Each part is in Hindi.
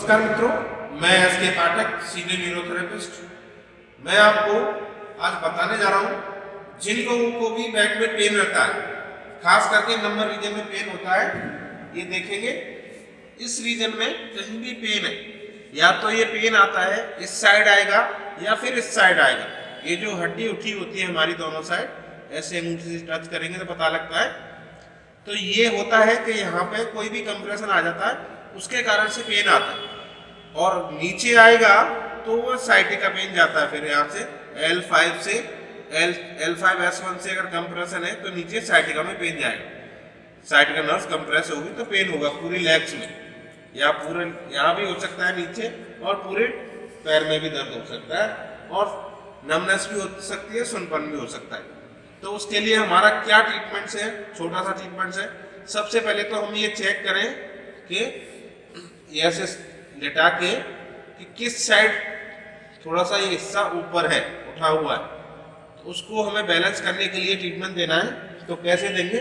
नमस्कार मित्रों, मैं एस.के. पाठक, सीनियर न्यूरोथेरेपिस्ट। मैं आपको आज बताने जा रहा हूँ जिन लोगों को भी बैक में पेन रहता है, खास करके नंबर रीजन में पेन होता है। ये देखेंगे इस रीजन में कहीं भी पेन है, या तो ये पेन आता है इस साइड आएगा या फिर इस साइड आएगा। ये जो हड्डी उठी होती है हमारी दोनों साइड, ऐसे अंगूठे से टच करेंगे तो पता लगता है। तो ये होता है कि यहाँ पे कोई भी कंप्रेशन आ जाता है, उसके कारण से पेन आता है। और नीचे आएगा तो वो साइटिका पेन जाता है। फिर यहाँ से L5 से L5S1 से अगर कंप्रेशन है तो नीचे साइटिका में पेन जाएगा। साइटिका नर्व कंप्रेस होगी तो पेन होगा पूरी लेग्स में, या पूरे यहाँ भी हो सकता है नीचे, और पूरे पैर में भी दर्द हो सकता है, और नमनेस भी हो सकती है, सुनपन भी हो सकता है। तो उसके लिए हमारा क्या ट्रीटमेंट्स है, छोटा सा ट्रीटमेंट्स है। सबसे पहले तो हम ये चेक करें कि ऐसे लेटा के कि किस साइड थोड़ा सा ये हिस्सा ऊपर है, उठा हुआ है, तो उसको हमें बैलेंस करने के लिए ट्रीटमेंट देना है। तो कैसे देंगे?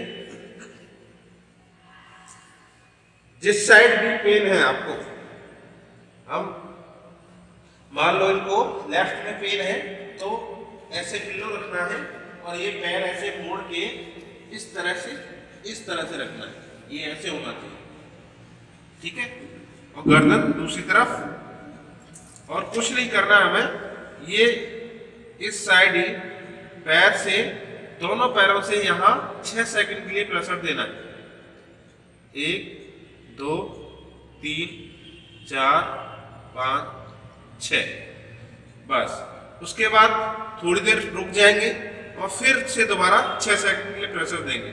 जिस साइड भी पेन है आपको, हम मान लो इनको लेफ्ट में पेन है तो ऐसे पिलो रखना है, और ये पैर ऐसे मोड़ के इस तरह से रखना है। ये ऐसे होना चाहिए, ठीक है। और गर्दन दूसरी तरफ, और कुछ नहीं करना हमें। ये इस साइड ही पैर से, दोनों पैरों से यहाँ 6 सेकंड के लिए प्रेशर देना है। 1 2 3 4 5 6, बस। उसके बाद थोड़ी देर रुक जाएंगे और फिर से दोबारा 6 सेकंड के लिए प्रेशर देंगे।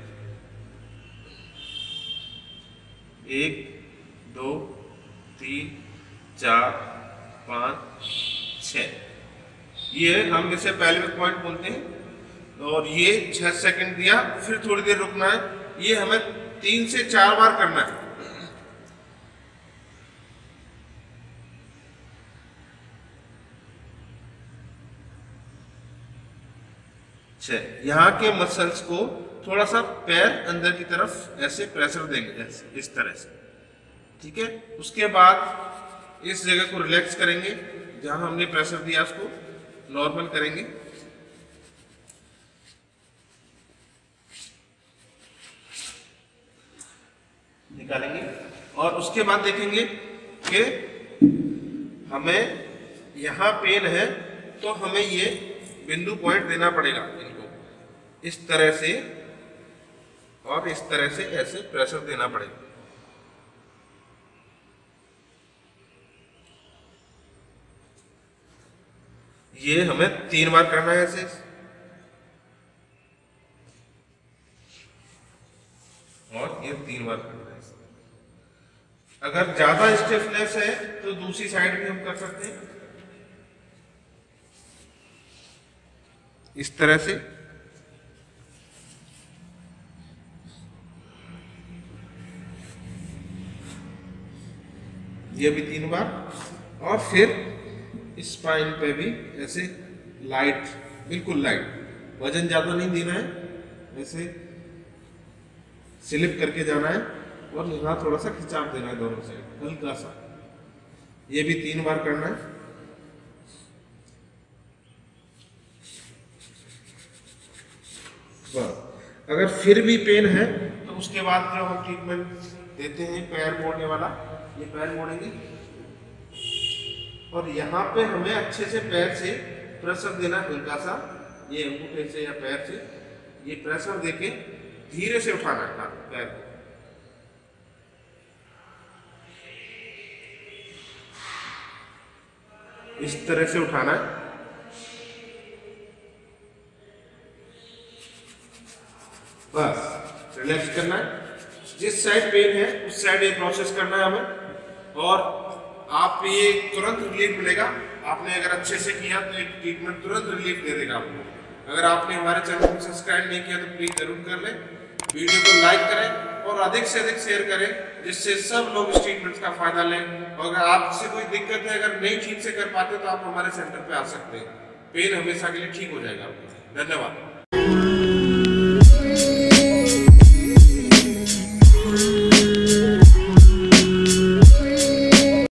1 2 3 4 5 6, ये हम इसे पेल्विक पॉइंट बोलते हैं। और ये 6 सेकंड दिया, फिर थोड़ी देर रुकना है। ये हमें 3 से 4 बार करना है। यहाँ के मसल्स को थोड़ा सा पैर अंदर की तरफ ऐसे प्रेशर देंगे, ऐसे इस तरह से, ठीक है। उसके बाद इस जगह को रिलैक्स करेंगे, जहां हमने प्रेशर दिया उसको नॉर्मल करेंगे। निकालेंगे, और उसके बाद देखेंगे कि हमें यहाँ पेन है तो हमें ये बिंदु पॉइंट देना पड़ेगा इनको, इस तरह से और इस तरह से ऐसे प्रेशर देना पड़ेगा। ये हमें 3 बार करना है ऐसे, और ये 3 बार करना है। अगर ज्यादा स्टिफनेस है तो दूसरी साइड भी हम कर सकते हैं, इस तरह से। ये भी 3 बार, और फिर स्पाइन पे भी ऐसे लाइट, बिल्कुल लाइट, वजन ज्यादा नहीं देना है, ऐसे स्लिप करके जाना है, और यहाँ थोड़ा सा खिंचाव देना है दोनों साइड, हल्का सा। ये भी 3 बार करना है। अगर फिर भी पेन है तो उसके बाद जो हम ट्रीटमेंट देते हैं पैर मोड़ने वाला, ये पैर मोड़ेंगे, और यहाँ पे हमें अच्छे से पैर से प्रेशर देना, हल्का सा, ये अंगूठे से या पैर से ये प्रेशर देके धीरे से उठाना है पैर को। इस तरह से उठाना है, बस रिलैक्स करना है। जिस साइड पेन है उस साइड ये प्रोसेस करना है हमें, और आप ये तुरंत रिलीफ मिलेगा। आपने अगर अच्छे से किया तो ये ट्रीटमेंट तुरंत रिलीफ दे देगा आपको। अगर आपने हमारे चैनल को सब्सक्राइब नहीं किया तो प्लीज जरूर कर लें, वीडियो को लाइक करें और अधिक से अधिक शेयर करें, जिससे सब लोग इस ट्रीटमेंट का फायदा लें। और अगर आपसे कोई दिक्कत है, अगर नहीं ठीक से कर पाते तो आप हमारे सेंटर पे आ सकते हैं। पेन हमेशा के लिए ठीक हो जाएगा। धन्यवाद।